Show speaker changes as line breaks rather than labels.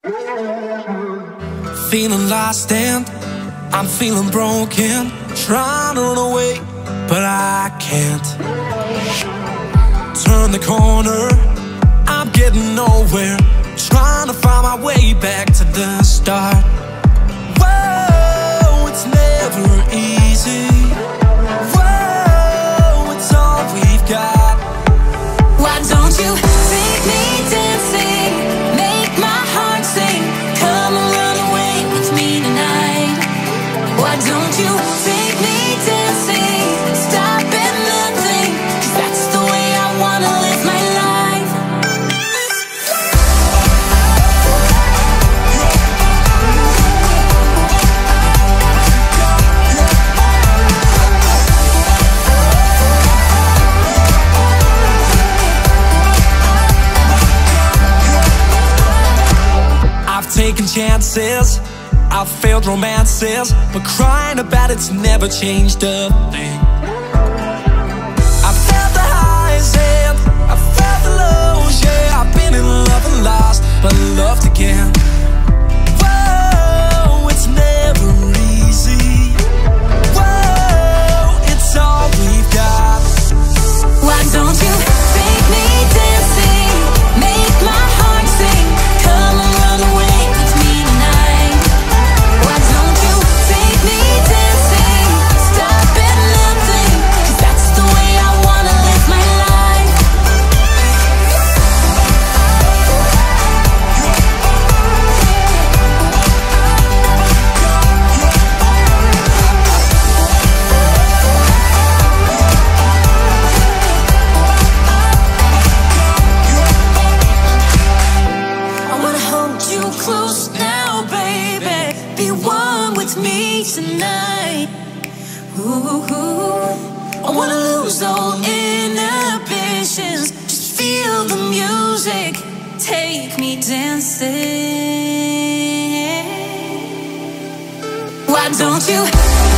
Feeling lost and I'm feeling broken, trying to run away, but I can't. Turn the corner, I'm getting nowhere, trying to find my way back to the start. Whoa, it's never easy. Whoa, it's all we've got.
Why don't you take me dancing, make my heart sing, come and run away with me tonight. Why don't you take me dancing, stop at nothing, 'cause that's the way I wanna live my life.
I've taken chances, I've failed romances, but crying about it's never changed a thing. I felt the highs and I felt the lows, yeah. I've been in love and lost, but loved again. Whoa, it's never easy. Whoa, it's all we've got.
Why don't you take me dancing, make my heart sing, come and run away with me tonight. Why don't you take me dancing, stop at nothing, 'cause that's the way I wanna live my life. I wanna hold you close now, baby, be one with me tonight. Ooh, I wanna lose all inhibitions, just feel the music, take me dancing. Why don't you